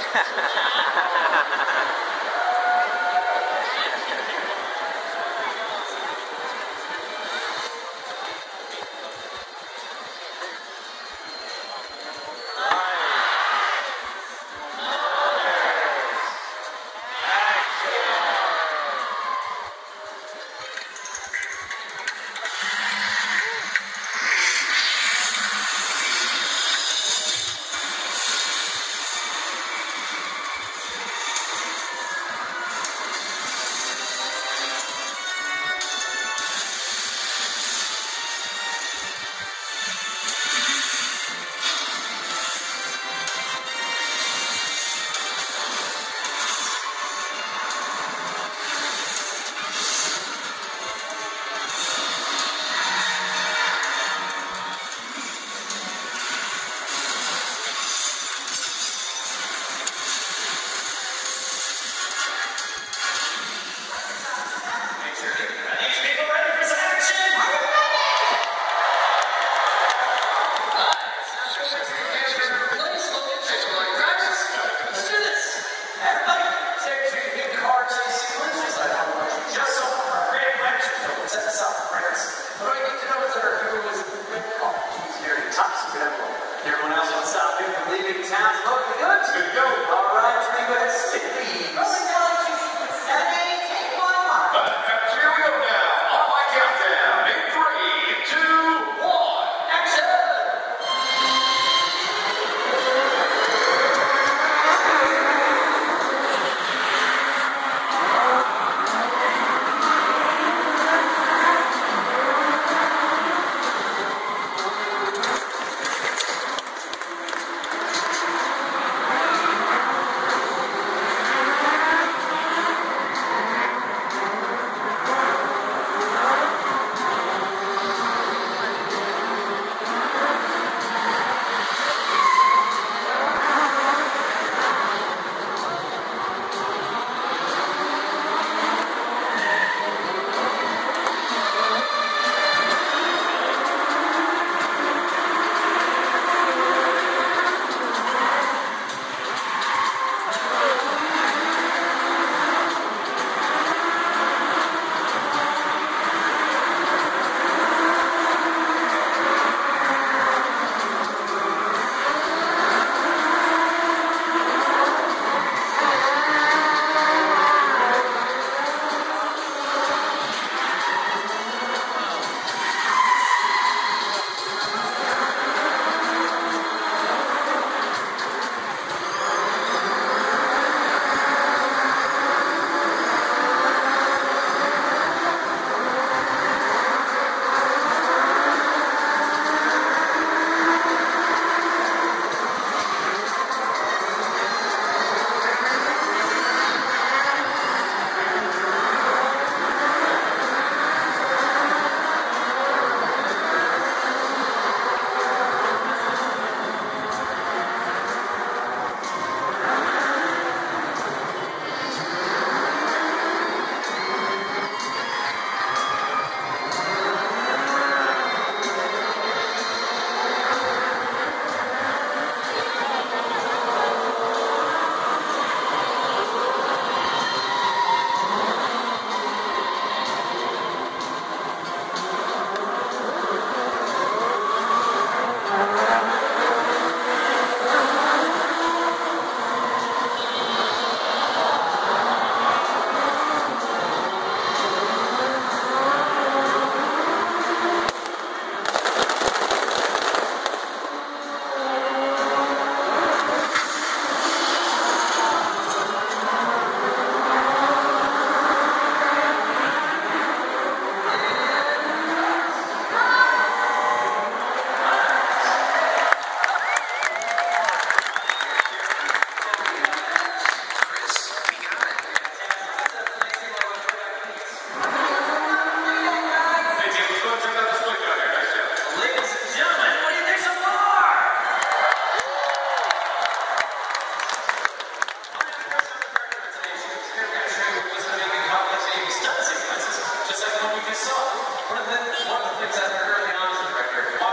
Everyone else wants to stop me from leaving town. Looking good. Good to go. All right, let's go ahead and stick these. Take one mark. Here we go now. On my countdown. In 3, 2, 1. Action!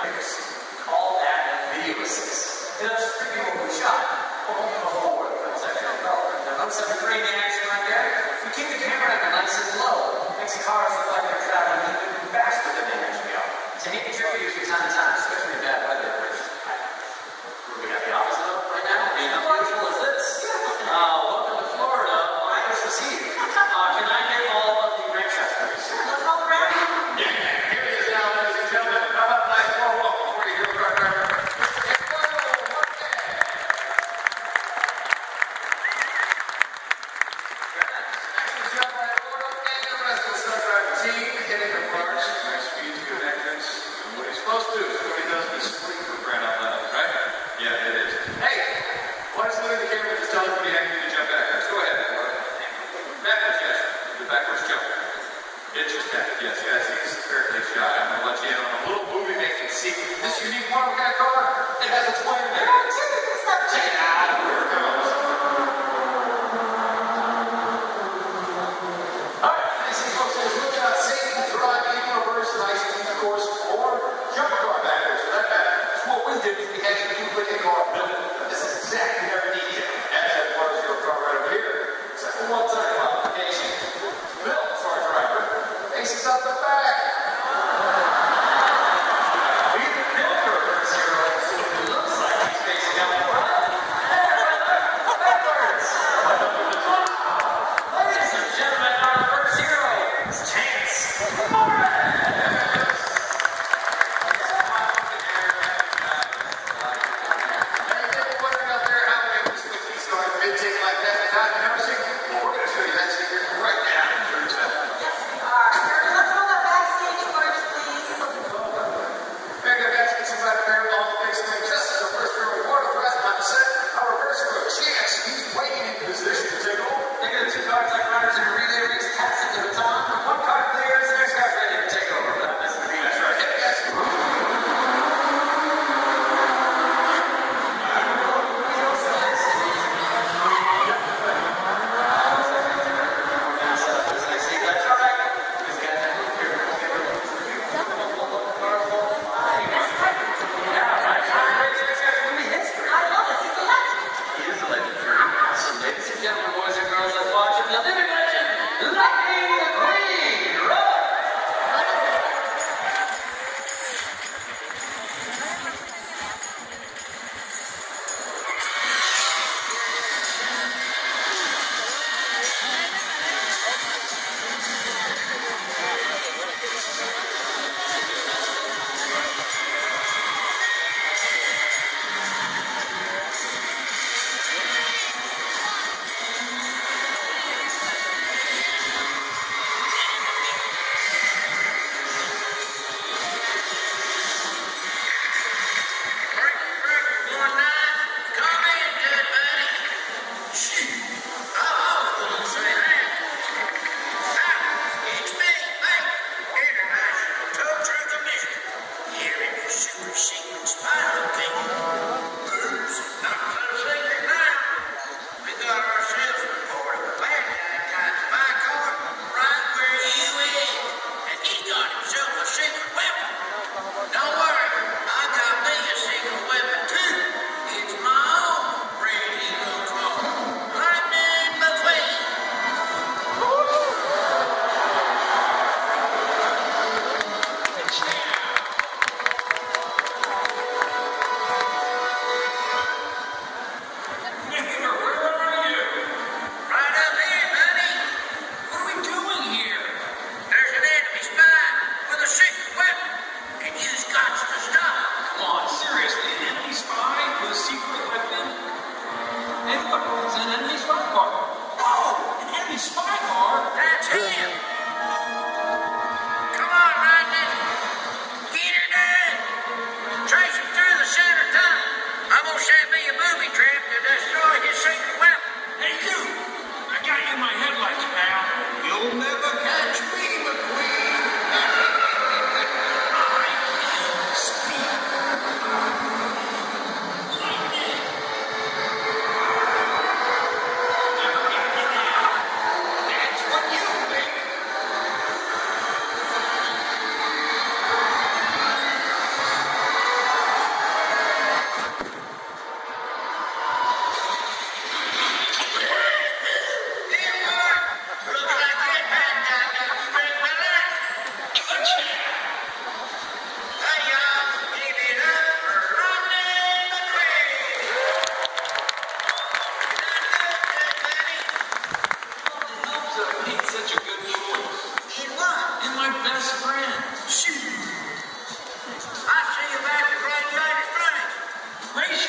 Call that video assist. It does 3 people per shot. Before the Looks like a frame action right there. We keep the camera angle nice and low. Makes the cars look like they're traveling a little bit faster than they actually are. It's a neat trick we use from time to time, especially in bad weather. We got the opposite up right now. And how beautiful is this? Welcome to Florida on Christmas Eve. Can I get all of the ring shots, please? Let's roll around. Yeah, here it is now, ladies and gentlemen. How about a nice warm welcome before you hear the crack record? Supposed to, so what he does is spring for crying out loud, right? Yeah, it is. Hey, why does look at the camera just tell us when you have to jump backwards? Go ahead. Backwards, yes. The backwards jump. It's just that, yes, he's a fair play shot. I'm gonna let you in on a little movie making secret. This unique model kind of car, it has a twin in there. Check it out. Here it comes. Alright, nice and folks, let's look at safe drive in reverse, nice and of course, or jump a car backwards for that matter. What we did is we had to duplicate a car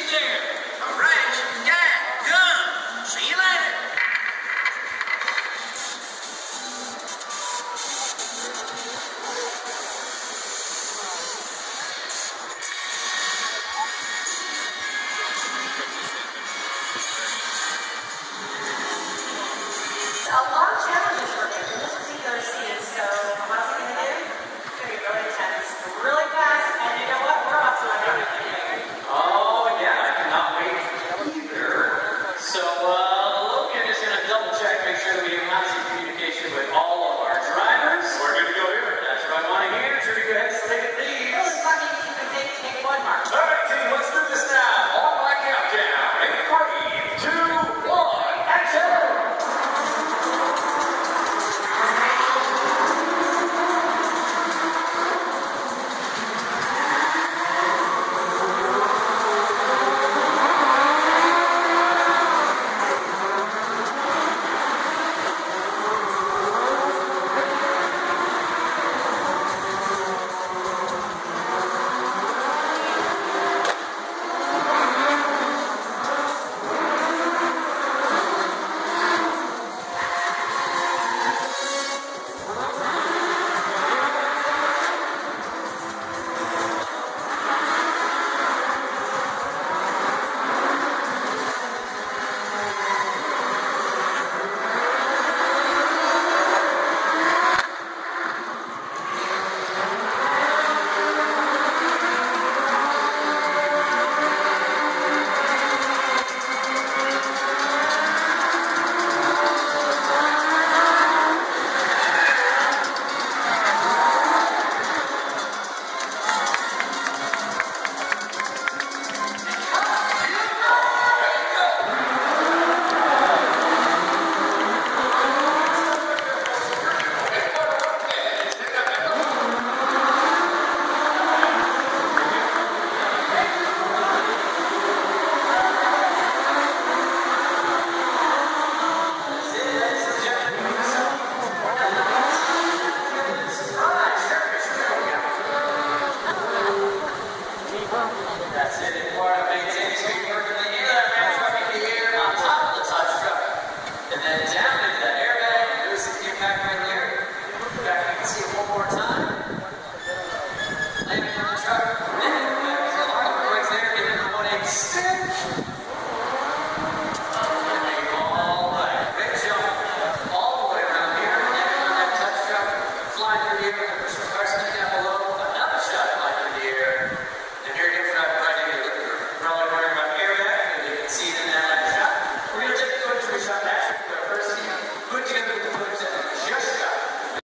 there!